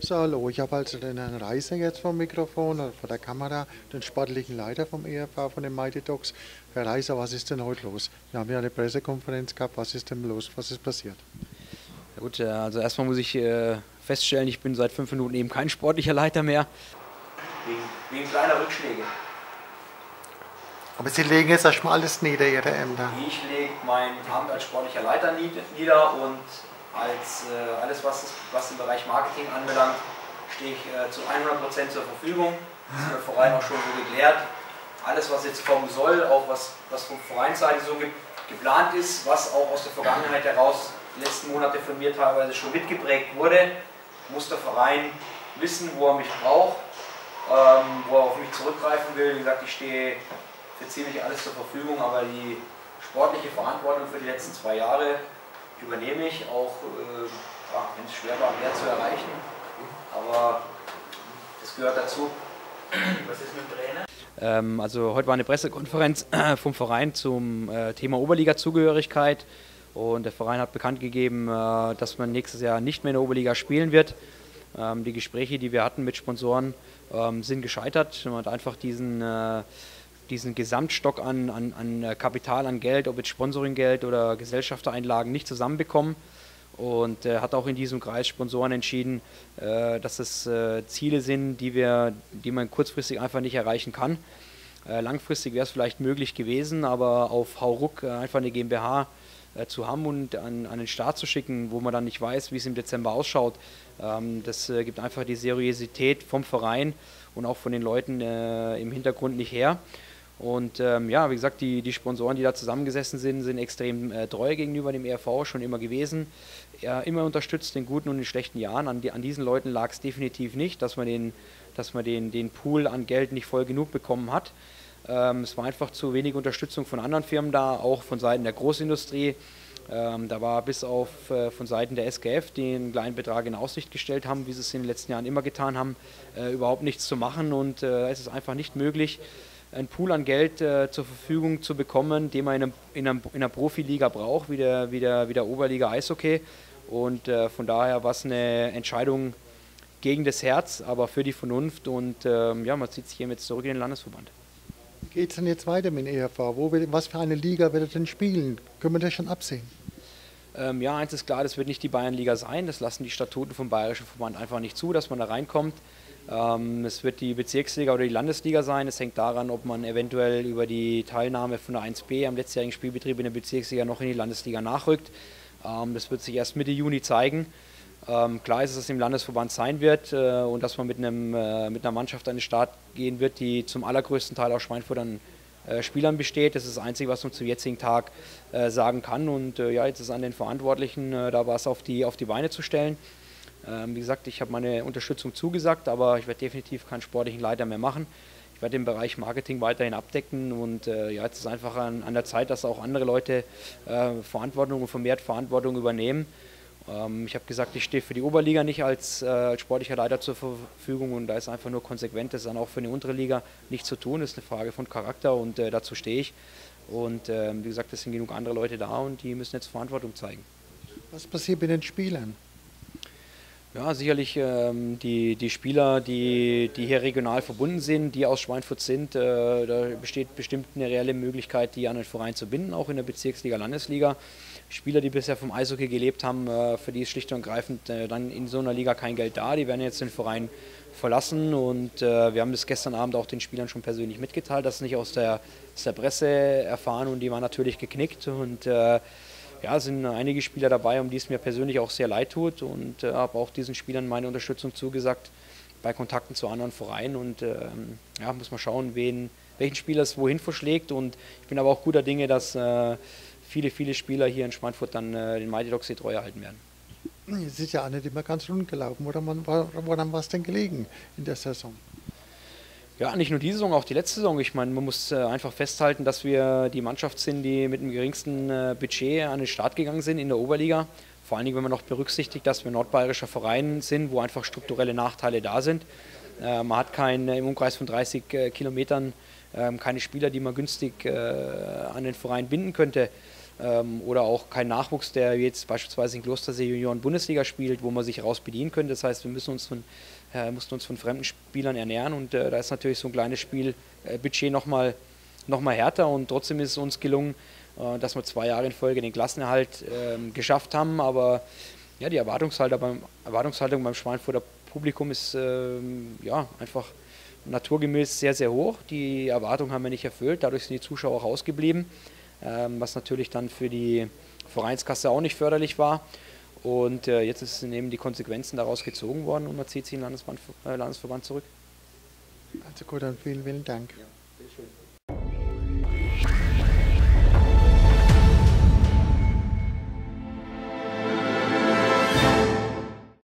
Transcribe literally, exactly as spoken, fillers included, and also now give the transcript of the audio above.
So, hallo, ich habe also den Herrn Reiser jetzt vom Mikrofon oder vor der Kamera, den sportlichen Leiter vom E R V, von den Mighty Ducks. Herr Reiser, was ist denn heute los? Wir haben ja eine Pressekonferenz gehabt, was ist denn los, was ist passiert? Ja gut, also erstmal muss ich äh, feststellen, ich bin seit fünf Minuten eben kein sportlicher Leiter mehr. Wegen, wegen kleiner Rückschläge. Aber Sie legen jetzt erstmal alles nieder, Ihre Ämter. Ich lege mein Amt als sportlicher Leiter nieder und als äh, alles, was, das, was den Bereich Marketing anbelangt, stehe ich äh, zu hundert Prozent zur Verfügung. Das ist im Verein auch schon so geklärt. Alles, was jetzt kommen soll, auch was, was von Vereinsseite so ge geplant ist, was auch aus der Vergangenheit heraus die letzten Monate von mir teilweise schon mitgeprägt wurde, muss der Verein wissen, wo er mich braucht, ähm, wo er auf mich zurückgreifen will. Wie gesagt, ich stehe für ziemlich alles zur Verfügung, aber die sportliche Verantwortung für die letzten zwei Jahre übernehme ich, auch äh, ja, wenn es schwer war, mehr zu erreichen, aber das gehört dazu. Was ist mit dem Trainer? Ähm, also heute war eine Pressekonferenz vom Verein zum äh, Thema Oberliga-Zugehörigkeit und der Verein hat bekannt gegeben, äh, dass man nächstes Jahr nicht mehr in der Oberliga spielen wird. Ähm, die Gespräche, die wir hatten mit Sponsoren, ähm, sind gescheitert. Man hat einfach diesen äh, diesen Gesamtstock an, an, an Kapital, an Geld, ob jetzt Sponsoringgeld oder Gesellschaftereinlagen, nicht zusammenbekommen. Und äh, hat auch in diesem Kreis Sponsoren entschieden, äh, dass es äh, Ziele sind, die, wir, die man kurzfristig einfach nicht erreichen kann. Äh, langfristig wäre es vielleicht möglich gewesen, aber auf Hauruck äh, einfach eine GmbH äh, zu haben und an, an den Start zu schicken, wo man dann nicht weiß, wie es im Dezember ausschaut, ähm, das äh, gibt einfach die Seriosität vom Verein und auch von den Leuten äh, im Hintergrund nicht her. Und ähm, ja, wie gesagt, die, die Sponsoren, die da zusammengesessen sind, sind extrem äh, treu gegenüber dem E R V, schon immer gewesen. Ja, immer unterstützt in guten und in schlechten Jahren. An, die, an diesen Leuten lag es definitiv nicht, dass man, den, dass man den, den Pool an Geld nicht voll genug bekommen hat. Ähm, es war einfach zu wenig Unterstützung von anderen Firmen da, auch von Seiten der Großindustrie. Ähm, da war bis auf äh, von Seiten der S G F, die einen kleinen Betrag in Aussicht gestellt haben, wie sie es in den letzten Jahren immer getan haben, äh, überhaupt nichts zu machen. Und äh, es ist einfach nicht möglich, einen Pool an Geld äh, zur Verfügung zu bekommen, den man in, einem, in, einem, in einer Profiliga braucht, wie der, wie der, wie der Oberliga Eishockey. Und äh, von daher war es eine Entscheidung gegen das Herz, aber für die Vernunft. Und ähm, ja, man zieht sich eben jetzt zurück in den Landesverband. Wie geht es denn jetzt weiter mit dem E R V? Wo will, was für eine Liga wird er denn spielen? Können wir das schon absehen? Ähm, ja, eins ist klar, das wird nicht die Bayernliga sein. Das lassen die Statuten vom Bayerischen Verband einfach nicht zu, dass man da reinkommt. Ähm, es wird die Bezirksliga oder die Landesliga sein. Es hängt daran, ob man eventuell über die Teilnahme von der eins B am letztjährigen Spielbetrieb in der Bezirksliga noch in die Landesliga nachrückt. Ähm, das wird sich erst Mitte Juni zeigen. Ähm, klar ist es, dass es im Landesverband sein wird äh, und dass man mit, einem, äh, mit einer Mannschaft an den Start gehen wird, die zum allergrößten Teil aus Schweinfurt an äh, Spielern besteht. Das ist das Einzige, was man zum jetzigen Tag äh, sagen kann. Und äh, ja, jetzt ist es an den Verantwortlichen, äh, da was auf die, auf die Beine zu stellen. Ähm, wie gesagt, ich habe meine Unterstützung zugesagt, aber ich werde definitiv keinen sportlichen Leiter mehr machen. Ich werde den Bereich Marketing weiterhin abdecken und äh, ja, jetzt ist einfach an, an der Zeit, dass auch andere Leute äh, Verantwortung und vermehrt Verantwortung übernehmen. Ähm, ich habe gesagt, ich stehe für die Oberliga nicht als, äh, als sportlicher Leiter zur Verfügung und da ist einfach nur konsequent, das dann auch für eine untere Liga nicht zu tun. Das ist eine Frage von Charakter und äh, dazu stehe ich. Und äh, wie gesagt, es sind genug andere Leute da und die müssen jetzt Verantwortung zeigen. Was passiert mit den Spielern? Ja, sicherlich ähm, die, die Spieler, die, die hier regional verbunden sind, die aus Schweinfurt sind, äh, da besteht bestimmt eine reelle Möglichkeit, die an den Verein zu binden, auch in der Bezirksliga, Landesliga. Spieler, die bisher vom Eishockey gelebt haben, äh, für die ist schlicht und ergreifend äh, dann in so einer Liga kein Geld da, die werden jetzt den Verein verlassen und äh, wir haben das gestern Abend auch den Spielern schon persönlich mitgeteilt, das nicht aus der, aus der Presse erfahren und die waren natürlich geknickt und äh, ja, es sind einige Spieler dabei, um die es mir persönlich auch sehr leid tut und äh, habe auch diesen Spielern meine Unterstützung zugesagt bei Kontakten zu anderen Vereinen und ähm, ja, muss man schauen, wen, welchen Spieler es wohin verschlägt und ich bin aber auch guter Dinge, dass äh, viele, viele Spieler hier in Schweinfurt dann äh, den Mighty Ducks treu erhalten werden. Es ist ja auch nicht immer ganz rund gelaufen, oder woran war es denn gelegen in der Saison? Ja, nicht nur diese Saison, auch die letzte Saison. Ich meine, man muss äh, einfach festhalten, dass wir die Mannschaft sind, die mit dem geringsten äh, Budget an den Start gegangen sind in der Oberliga. Vor allen Dingen, wenn man noch berücksichtigt, dass wir ein nordbayerischer Verein sind, wo einfach strukturelle Nachteile da sind. Äh, man hat kein, im Umkreis von dreißig äh, Kilometern äh, keine Spieler, die man günstig äh, an den Verein binden könnte. ähm, oder auch kein Nachwuchs, der jetzt beispielsweise in Klostersee Junioren Bundesliga spielt, wo man sich raus bedienen könnte. Das heißt, wir müssen uns von, äh, mussten uns von fremden Spielern ernähren und äh, da ist natürlich so ein kleines Spielbudget äh, nochmal noch mal härter und trotzdem ist es uns gelungen, äh, dass wir zwei Jahre in Folge den Klassenerhalt äh, geschafft haben, aber ja, die Erwartungshaltung beim, Erwartungshaltung beim Schweinfurter Publikum ist äh, ja, einfach naturgemäß sehr, sehr hoch. Die Erwartungen haben wir nicht erfüllt, dadurch sind die Zuschauer auch ausgeblieben, ähm, was natürlich dann für die Vereinskasse auch nicht förderlich war. Und äh, jetzt sind eben die Konsequenzen daraus gezogen worden und man zieht sich in den Landesverband, äh, Landesverband zurück. Also gut, dann vielen, vielen Dank. Ja, bitteschön.